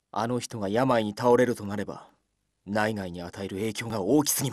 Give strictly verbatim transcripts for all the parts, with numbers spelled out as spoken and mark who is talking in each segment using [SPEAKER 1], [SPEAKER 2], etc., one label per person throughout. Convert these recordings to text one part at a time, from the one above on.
[SPEAKER 1] あの人が病に倒れるとなれば内外に与える影響が大きすぎます。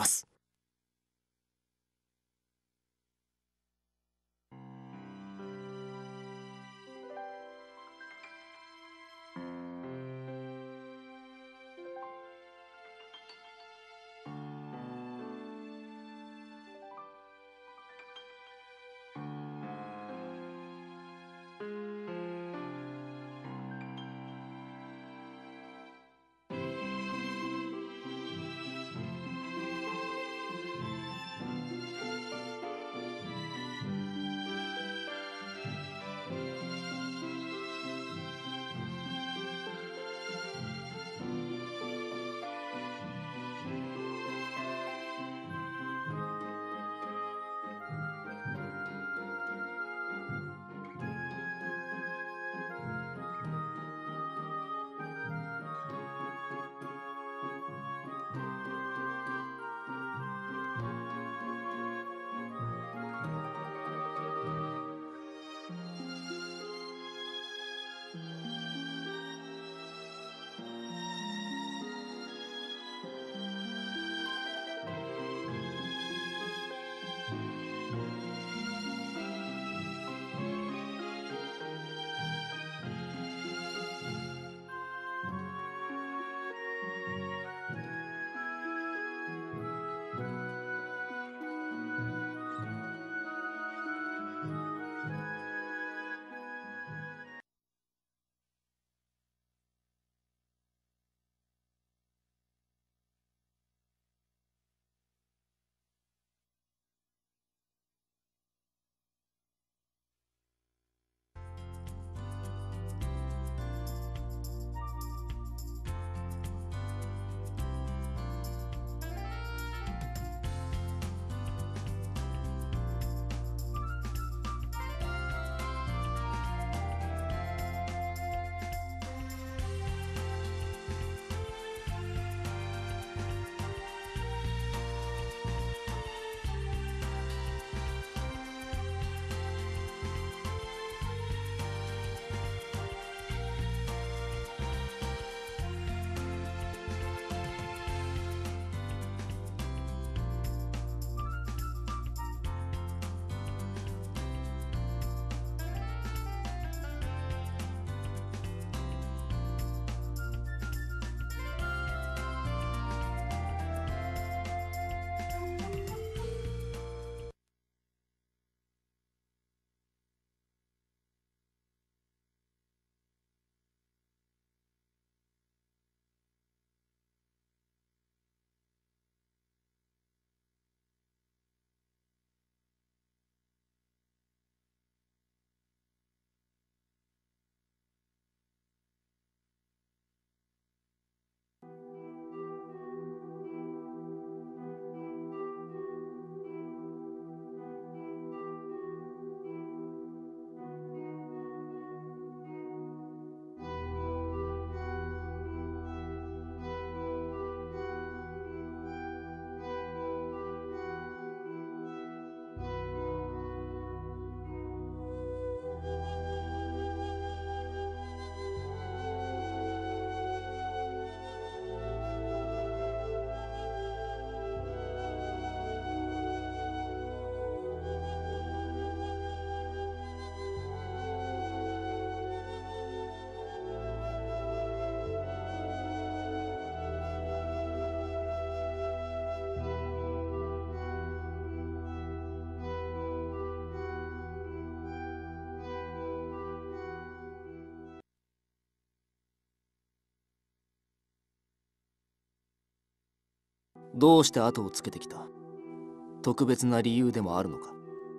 [SPEAKER 1] どうして後をつけてきた？特別な理由でもあるのか？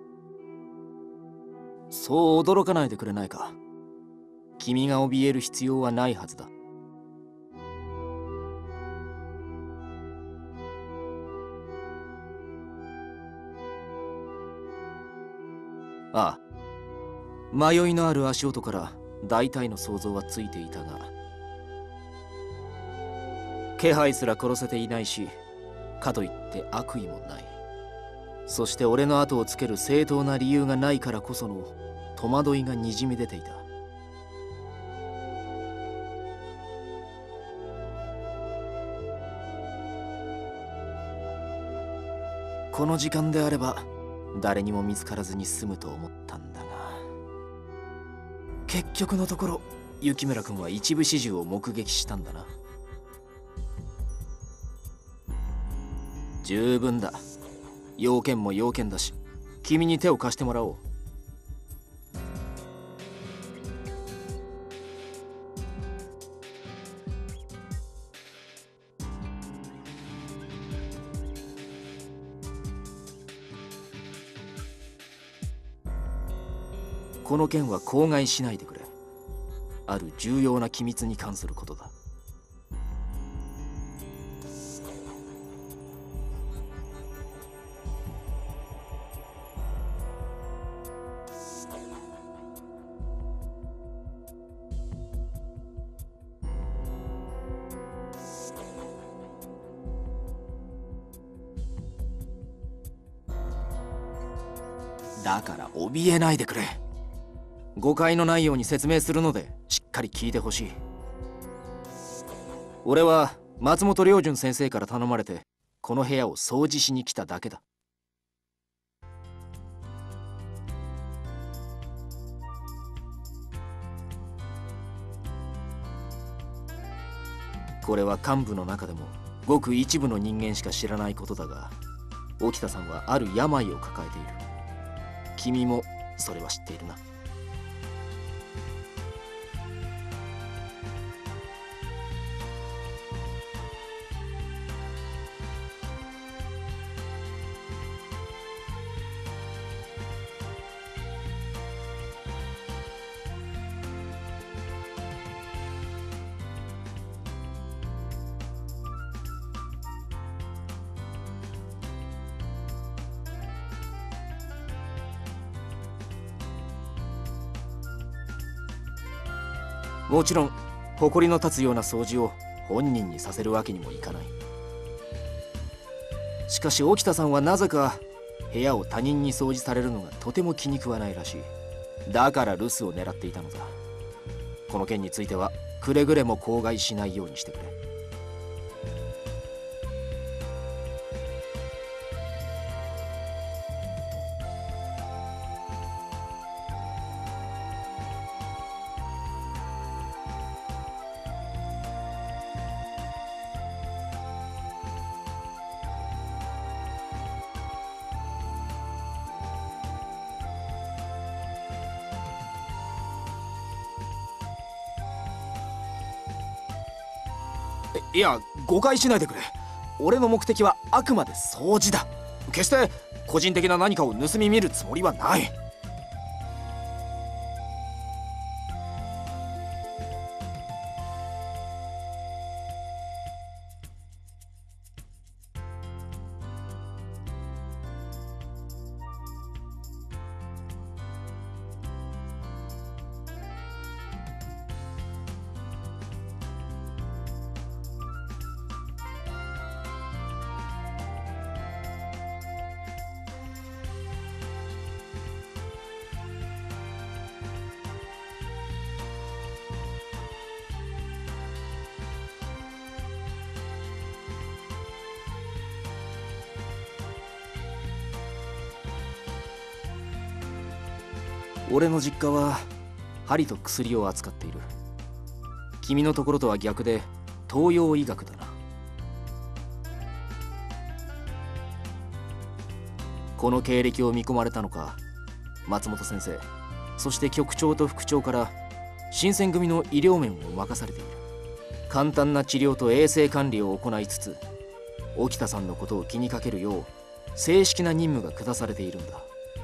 [SPEAKER 1] そう驚かないでくれないか。君が怯える必要はないはずだ。ああ、迷いのある足音から大体の想像はついていたが、気配すら殺せていないし、かといって悪意もない。そして俺の後をつける正当な理由がないからこその戸惑いがにじみ出ていた。 この時間であれば誰にも見つからずに済むと思ったんだが、結局のところ雪村君は一部始終を目撃したんだな。十分だ。要件も要件だし、君に手を貸してもらおう。この件は口外しないでくれ。ある重要な機密に関することだ。だから怯えないでくれ。誤解のないように説明するのでしっかり聞いてほしい。俺は松本良順先生から頼まれてこの部屋を掃除しに来ただけだ。これは幹部の中でもごく一部の人間しか知らないことだが、沖田さんはある病を抱えている。君もそれは知っているな。もちろん埃の立つような掃除を本人にさせるわけにもいかない。しかし沖田さんはなぜか部屋を他人に掃除されるのがとても気に食わないらしい。だから留守を狙っていたのだ。この件についてはくれぐれも口外しないようにしてくれ。いや、誤解しないでくれ。俺の目的はあくまで掃除だ。決して個人的な何かを盗み見るつもりはない。俺の実家は針と薬を扱っている。君のところとは逆で東洋医学だな。この経歴を見込まれたのか、松本先生、そして局長と副長から新選組の医療面を任されている。簡単な治療と衛生管理を行いつつ、沖田さんのことを気にかけるよう正式な任務が下されているんだ。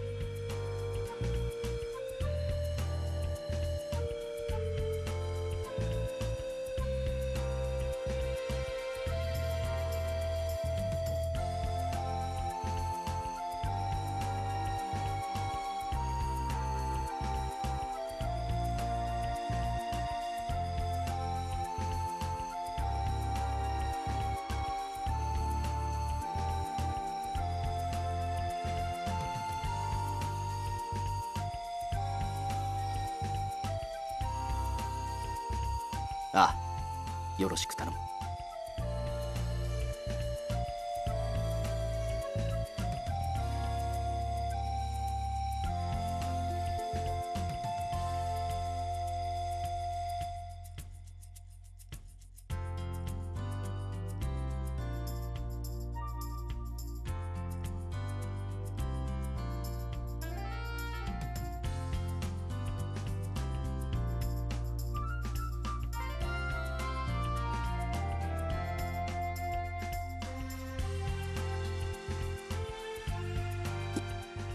[SPEAKER 1] ああ、よろしく頼む。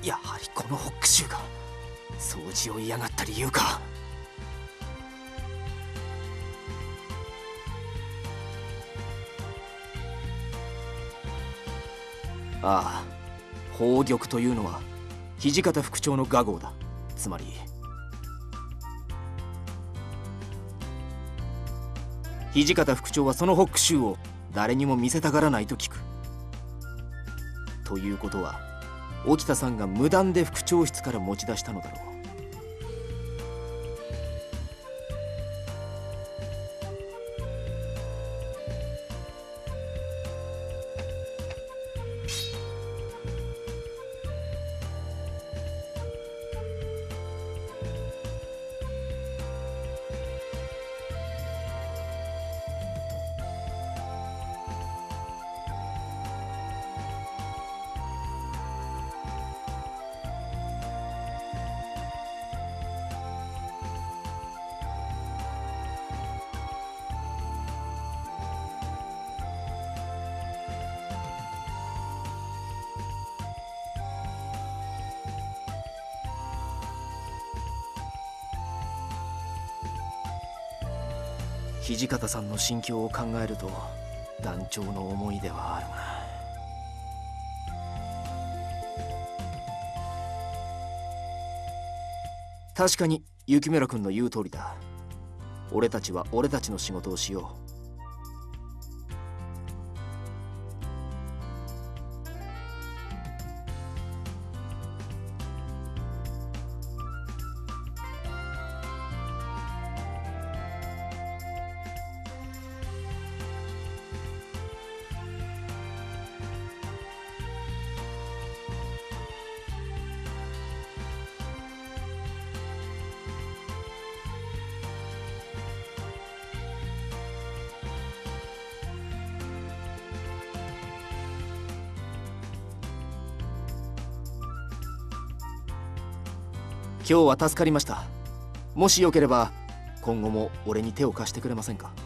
[SPEAKER 1] やはりこのホックシューが掃除を嫌がった理由か。ああ、宝玉というのは土方副長の雅号だ。つまり土方副長はそのホックシューを誰にも見せたがらないと聞く。ということは沖田さんが無断で副長室から持ち出したのだろう。土方さんの心境を考えると断腸の思いではあるが、確かに雪村君の言う通りだ。俺たちは俺たちの仕事をしよう。今日は助かりました。もしよければ今後も俺に手を貸してくれませんか。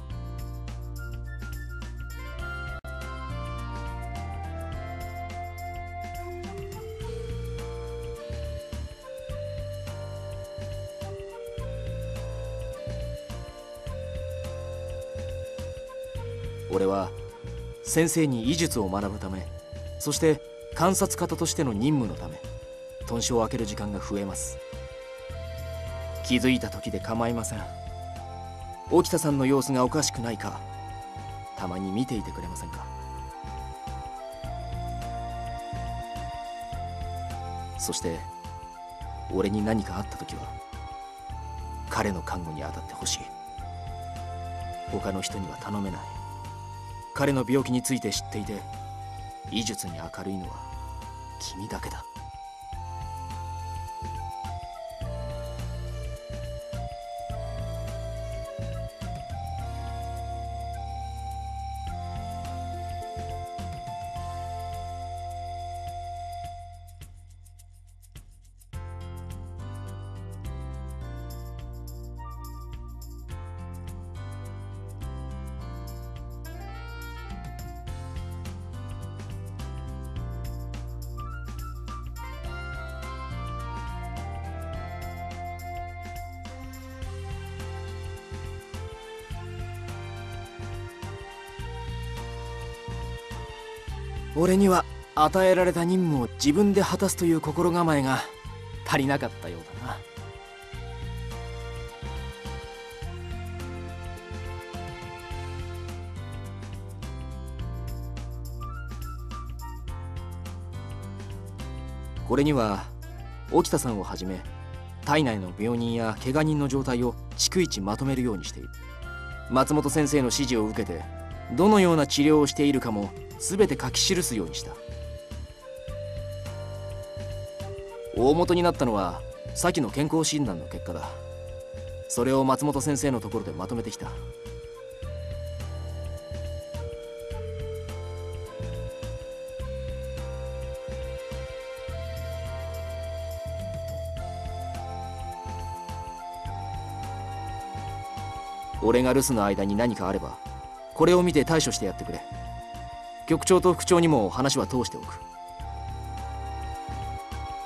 [SPEAKER 1] 俺は先生に医術を学ぶため、そして観察方としての任務のため豚書を開ける時間が増えます。気づいた時で構いません。沖田さんの様子がおかしくないかたまに見ていてくれませんか。そして俺に何かあった時は彼の看護に当たってほしい。他の人には頼めない。彼の病気について知っていて医術に明るいのは君だけだ。俺には与えられた任務を自分で果たすという心構えが足りなかったようだな。これには沖田さんをはじめ体内の病人や怪我人の状態を逐一まとめるようにしている。松本先生の指示を受けてどのような治療をしているかも全て書き記すようにした。大元になったのは先の健康診断の結果だ。それを松本先生のところでまとめてきた。俺が留守の間に何かあればこれを見て対処してやってくれ。局長と副長にも話は通しておく。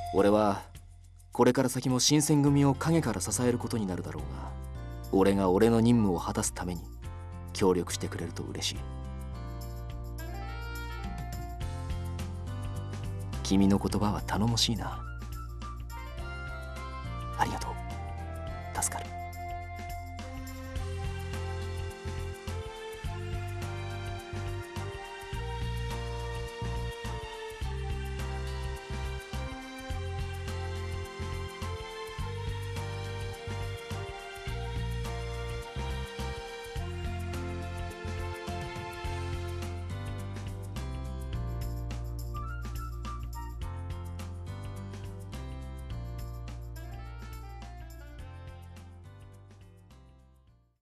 [SPEAKER 1] 俺はこれから先も新選組を陰から支えることになるだろうが、俺が俺の任務を果たすために協力してくれると嬉しい。君の言葉は頼もしいな。